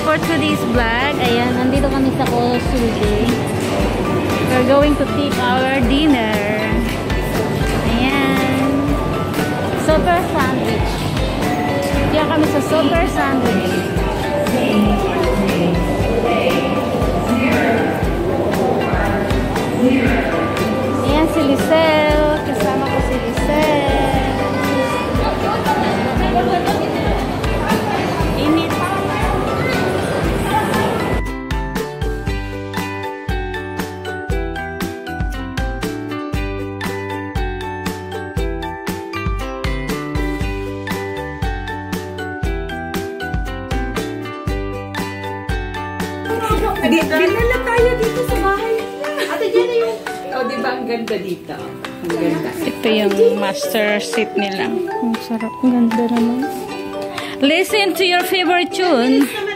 for today's vlog. Ayan, nandito kami sa Kosude. We're going to take our dinner. Ayan. Super sandwich. Diyan kami sa super sandwich. Ayan si Lisel. Kasama ko si Lisel. Init. Dinala tayo dito sa bahay. Ate, dyan na yun. O, diba ang ganda dito? Ang ganda. Ito yung master seat nila. Ang sarap. Ang ganda naman. Listen to your favorite tune.